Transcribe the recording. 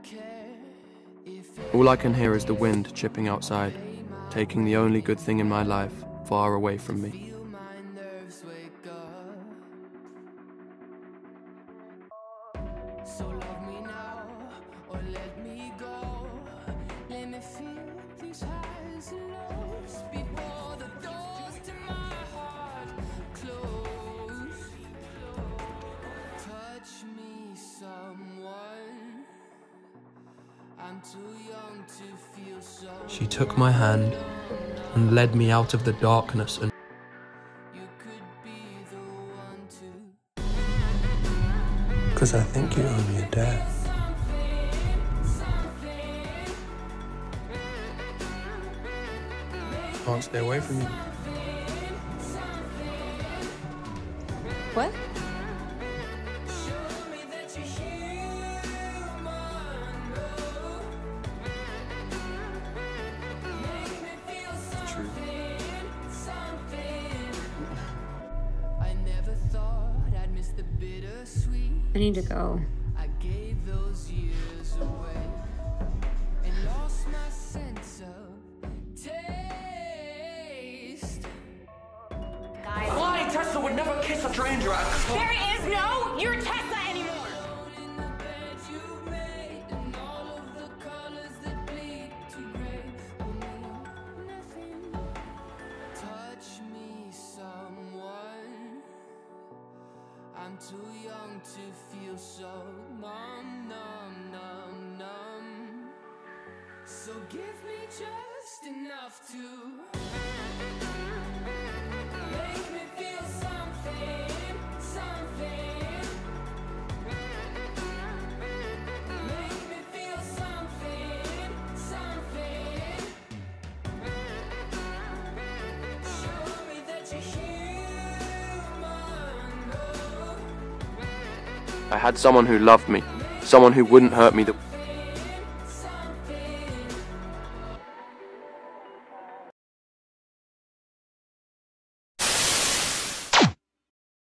All I can hear is the wind chipping outside, taking the only good thing in my life far away from me. So love me now, or let me go. Let me feel these highs and lows before the doors to my heart close. Touch me, someone. I'm too young to feel so. She took my hand and led me out of the darkness and You could be the one to. 'cause I think you owe me a debt. Can't stay away from you. What? True. I never thought I'd miss the bittersweet. I need to go. I gave those years away and lost my sense of taste. Why Tessa would never kiss a stranger? There is no you're Tessa anymore. In the bed you made and all of the colors that bleed to gray will mean nothing. Touch me, someone. I'm too young to feel so numb, numb, numb, numb. So give me just enough to make me feel something, something. Make me feel something, something. Show me that you're human. I had someone who loved me, someone who wouldn't hurt me.